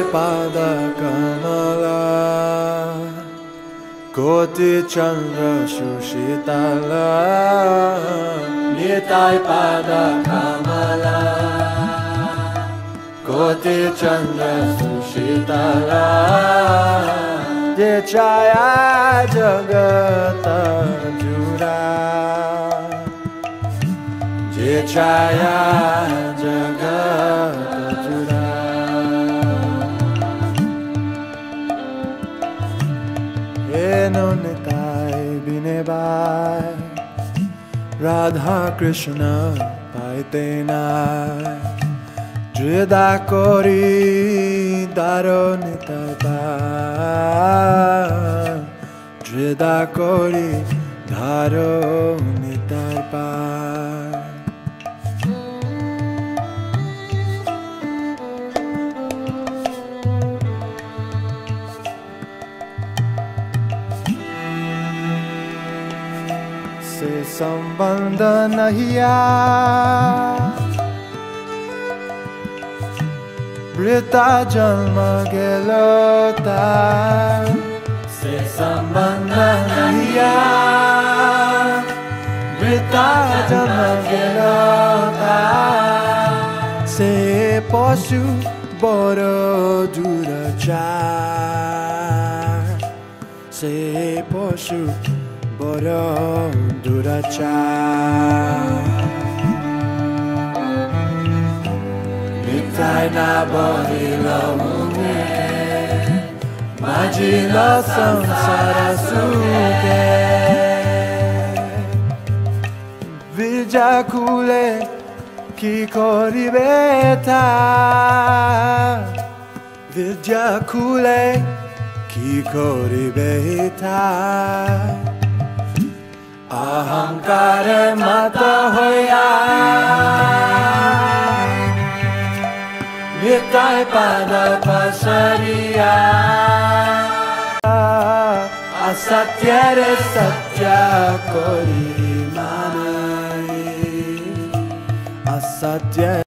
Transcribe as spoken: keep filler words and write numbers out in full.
पाद कमला कोटि चन्द्र सुशीतल निताय पाद कमला कोटि चन्द्र सुशीतल जे छाया जगत जुड़ा जे छाया जगत जुड़ा नो निताय बिने बाय राधा कृष्ण पाइते नाय जुदा कोरी दारो निताय पाय जुदा कोरी दारो निताय पाय से संबंध नहिया वृता जन्म गेलो तार से संबंध नहिया वृता जन्म गेलो तार से पशु बड़ो दुराचार से पशु बड़ो दुराचार निताय ना बहिलो मुखे माझिलो संसार सुखे विजा खुले की करिबे ता विजा खुले की करिबे ता अहंकार मत होया निताय पाद पसरिया असत्य रे सत्य कोरी माने असत्य